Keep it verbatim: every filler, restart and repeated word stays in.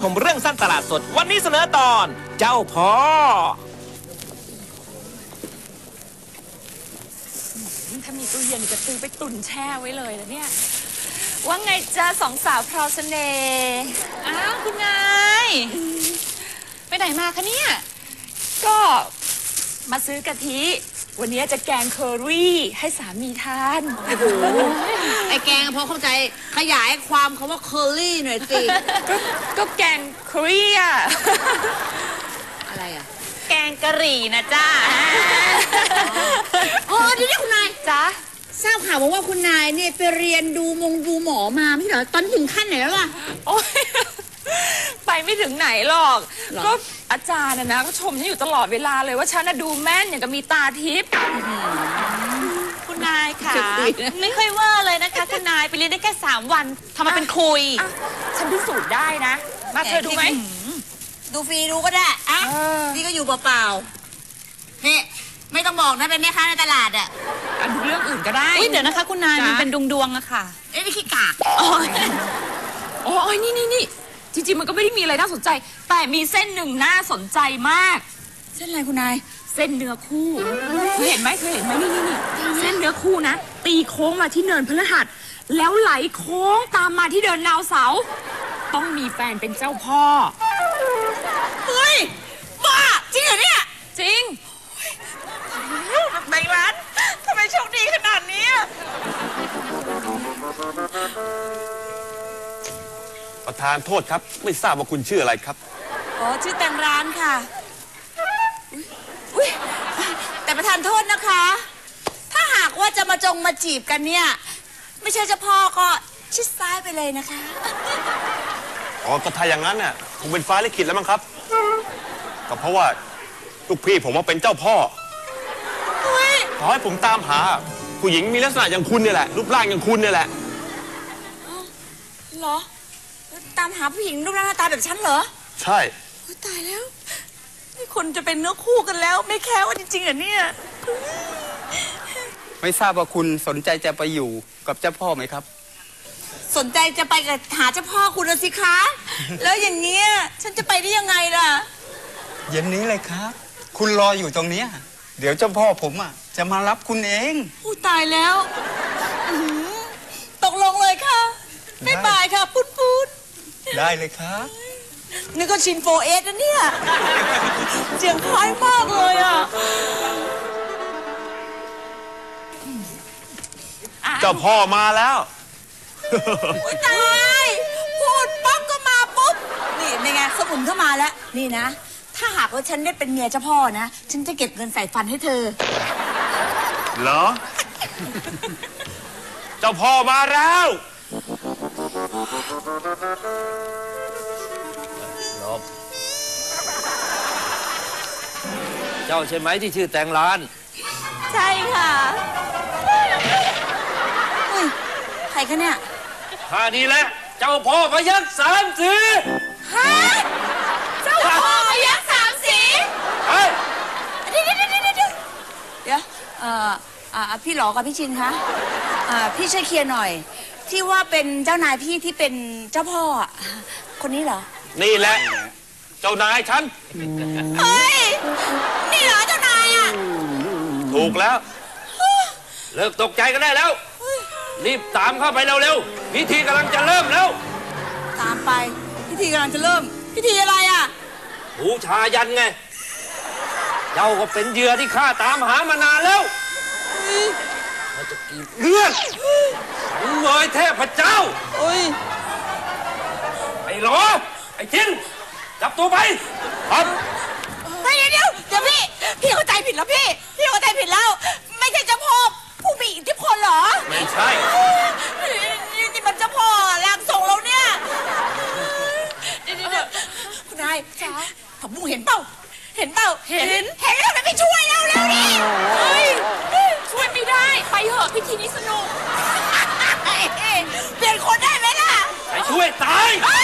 ผมเรื่องสั้นตลาดสดวันนี้เสนอตอนเจ้าพ่อถ้ามีตู้เย็นจะซื้อไปตุนแช่ไว้เลยแล้วเนี่ยว่าไงจ้าสองสาวพราวเสน่ห์อ้าวคุณนายไปไหนมาคะเนี่ยก็มาซื้อกะทิวันนี้จะแกงเคอรี่ให้สามีทานโอ้โหไอแกงพอเข้าใจขยายความคำว่าเคอรี่หน่อยสิก็ก็แกงเคอรี่อะอะไรอะแกงกะหรี่นะจ้าอ๋อดีดีคุณนายจ้าทราบข่าวว่าคุณนายเนี่ยไปเรียนดูมงดูหมอมาไม่เหรอตอนถึงขั้นไหนแล้วล่ะโอ้ยไปไม่ถึงไหนหรอกก็อาจารย์นะนะก็ชมฉันอยู่ตลอดเวลาเลยว่าฉันน่ะดูแม่นอย่างกับมีตาทิพย์คุณนายค่ะไม่ค่อยว่าเลยนะคะคุณนายไปเรียนได้แค่สามวันทำมาเป็นคุยฉันพิสูจน์ได้นะมาเธอดูไหมดูฟรีดูก็ได้อะนี่ก็อยู่เปล่าๆนี่ไม่ต้องบอกนะเป็นแม่ค้าในตลาดอ่ะดูเรื่องอื่นก็ได้เดี๋ยวนะคะคุณนายมันเป็นดวงดวงอะค่ะเอ้ยไม่ขี้กากอ๋ออ๋อนี่นี่นี่จริงๆมันก็ไม่ได้มีอะไรน่าสนใจแต่มีเส้นหนึ่งน่าสนใจมากเส้นอะไรคุณนายเส้นเนื้อคู่เธอเห็นไหมเธอเห็นไหมนี่นี่นี่เส้นเนื้อคู่นะตีโค้งมาที่เนินพฤหัสแล้วไหลโค้งตามมาที่เดินดาวเสาร์ต้องมีแฟนเป็นเจ้าพ่อเฮ้ยบ้าจริงเหรอเนี่ยจริงในร้านทำไมโชคดีขนาดนี้ประธานโทษครับไม่ทราบว่าคุณชื่ออะไรครับอ๋อชื่อแตงร้านค่ะอุ๊ยแต่ประธานโทษนะคะถ้าหากว่าจะมาจงมาจีบกันเนี่ยไม่ใช่เจ้าพ่อก็ชิดซ้ายไปเลยนะคะอ๋อก็ถ้าอย่างนั้นน่ะคงเป็นฟ้าลิขิตแล้วมั้งครับก็เพราะว่าลูกพี่ผมว่าเป็นเจ้าพ่อขอให้ผมตามหาผู้หญิงมีลักษณะอย่างคุณเนี่ยแหละรูปร่างอย่างคุณเนี่ยแหละเหรอตามหาผู้หญิงรูปร่างหน้าตาแบบฉันเหรอใช่ตายแล้วนี่คนจะเป็นเนื้อคู่กันแล้วไม่แค่ว่าจริงๆเหรอเนี่ยไม่ทราบว่าคุณสนใจจะไปอยู่กับเจ้าพ่อไหมครับสนใจจะไปกับหาเจ้าพ่อคุณสิคะแล้วอย่างเงี้ยฉันจะไปได้ยังไงล่ะเย็นนี้เลยครับคุณรออยู่ตรงนี้เดี๋ยวเจ้าพ่อผมอ่ะจะมารับคุณเองอู้ตายแล้วตกลงเลยค่ะไม่บายค่ะพูดพูดได้เลยครับนี่ก็ชินโฟเอสนะเนี่ยเสียงคล้ายมากเลยอ่ะเจ้าพ่อมาแล้วอุ้ยตายพูดปั๊บก็มาปุ๊บนี่นี่ไงสมุนเข้ามาแล้วนี่นะถ้าหากว่าฉันได้เป็นเมียเจ้าพ่อนะฉันจะเก็บเงินใส่ฟันให้เธอเหรอเจ้าพ่อมาแล้วหลบเจ้าใช่ไหมที่ชื่อแตงร้านใช่ค่ะอุ้ยใครคะเนี่ยข้านี่แหละเจ้าพ่อพยัคฆ์สามสีฮะเจ้าพ่อพยัคฆ์สามสีเฮ้ยเดี๋ยวเดี๋ยวเดี๋ยวเดี๋ยวเดี๋ยวเอ่ออ่าพี่หลอกับพี่ชินคะอ่าพี่ช่วยเคลียร์หน่อยที่ว่าเป็นเจ้านายพี่ที่เป็นเจ้าพ่อคนนี้เหรอนี่แหละเจ้านายฉันเฮ้ยนี่เหรอเจ้านายอ่ะถูกแล้วเลิกตกใจกันได้แล้วรีบตามเข้าไปเร็วๆพิธีกำลังจะเริ่มแล้วตามไปพิธีกำลังจะเริ่มพิธีอะไรอ่ะบูชายันไงเจ้าก็เป็นเหยื่อที่ข้าตามหามานานแล้วเราจะกินเลือดสังเวยเทพเจ้าโอ้ยไอ้หลอไอ้จินจับตัวไปครับเฮ้ยเดี๋ยวเดี๋ยวพี่พี่เข้าใจผิดแล้วพี่พี่เข้าใจผิดแล้วไม่ใช่เจ้าพ่อผู้มีอิทธิพลเหรอไม่ใช่นี่มันเจ้าพ่อร่างทรงเราเนี่ยเดี๋ยวเดี๋ยวคุณนายจ๋าผักบุ้งเห็นเปล่าเห็นเปล่าเห็นเห็นแล้วทำไมไม่ช่วยเราแล้วนี่เฮ้ยช่วยไม่ได้ไปเถอะพิธีนี้สนุกเปลี่ยนคนได้ไหมล่ะไปช่วยตาย